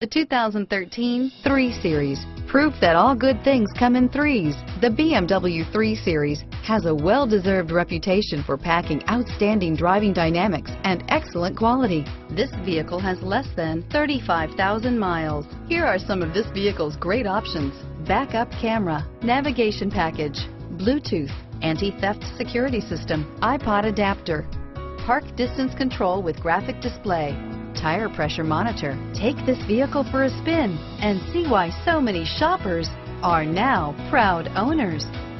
The 2013 3 Series. Proof that all good things come in threes. The BMW 3 Series has a well-deserved reputation for packing outstanding driving dynamics and excellent quality. This vehicle has less than 35,000 miles. Here are some of this vehicle's great options: backup camera, navigation package, Bluetooth, anti-theft security system, iPod adapter, park distance control with graphic display, tire pressure monitor. Take this vehicle for a spin and see why so many shoppers are now proud owners.